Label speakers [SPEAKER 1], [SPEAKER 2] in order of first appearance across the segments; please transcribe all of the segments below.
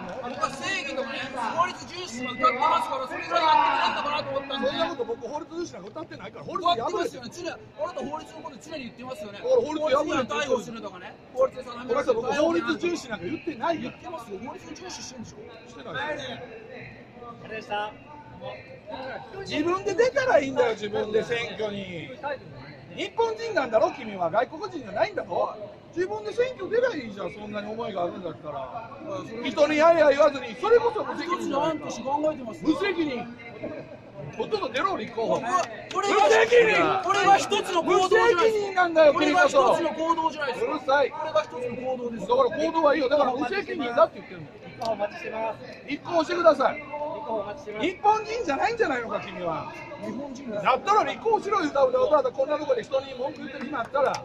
[SPEAKER 1] 僕は正義とかね、法律重視も歌ってますから、それぐらいやってくれんのかなと思ったんで。
[SPEAKER 2] そんなこと僕法律重視なんか歌ってないから、法律
[SPEAKER 1] やって
[SPEAKER 2] 破れてる。
[SPEAKER 1] ますよね。あなた法律のこと常に言ってますよね。
[SPEAKER 2] 法律破れてる。
[SPEAKER 1] 逮捕するとかね。法律で定められてる。
[SPEAKER 2] 僕法律重視なんか言ってないよ。
[SPEAKER 1] 言ってますよ。法律重視してるんでしょ。
[SPEAKER 2] してない。
[SPEAKER 3] あれでした。
[SPEAKER 2] 自分で出たらいいんだよ、自分で選挙に。日本人なんだろ、君は。外国人じゃないんだろ。自分で選挙出りゃいいじゃん、そんなに思いがあるんだったら。人にやれや言わずに、それこそ無責任じゃないか。無責任。ほとんど出ろ、立候補。
[SPEAKER 1] これが一つの行動じゃないですか。
[SPEAKER 2] 無責任なんだよ、
[SPEAKER 1] これが一つの行動じゃないですか。
[SPEAKER 2] うるさい。
[SPEAKER 1] これが一つの行動です。
[SPEAKER 2] だから行動はいいよ。だから無責任だって言ってるの。
[SPEAKER 3] 立候補お待ちしてます。
[SPEAKER 2] 立候補してください。
[SPEAKER 3] 立候補お待ちしてます。
[SPEAKER 2] 日本人じゃないんじゃないのか、君は。
[SPEAKER 1] 日本人です。
[SPEAKER 2] だったら立候補しろよ、歌うただこんなとこで人に文句言ってる暇あったら。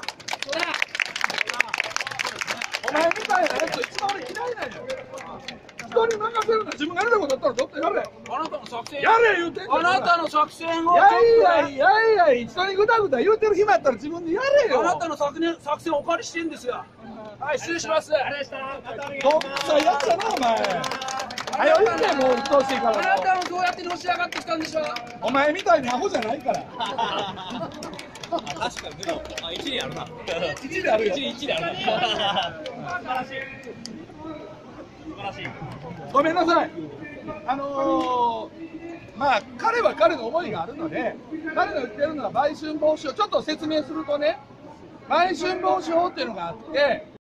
[SPEAKER 2] お前みたいなやつ一番俺嫌いなんよ。人に任せるな、自分がやりたいことだったらちょっとやれ。
[SPEAKER 1] あなたの作戦。
[SPEAKER 2] やれ言うてんじゃん。
[SPEAKER 1] あなたの作戦を。
[SPEAKER 2] やい人にぐだぐだ言うてる暇やったら自分でやれよ。
[SPEAKER 1] あなたの作戦をお借りしてんですよ。はい、失礼します。
[SPEAKER 3] あれでした。
[SPEAKER 2] どっさいやつだな、お前。早いってもう鬱陶しいか
[SPEAKER 1] あ
[SPEAKER 2] ら。
[SPEAKER 1] なたもどうやってのし上がってきたんでしょう。
[SPEAKER 2] お前みたいにアホじゃないから。
[SPEAKER 4] 確かにでも一理あるな。
[SPEAKER 2] 一理あるよ。
[SPEAKER 4] 一理あるな。
[SPEAKER 3] 素晴らしい。素晴らしい。
[SPEAKER 2] ごめんなさい。まあ彼は彼の思いがあるので、彼の言ってるのは売春防止法、ちょっと説明するとね、売春防止法っていうのがあって。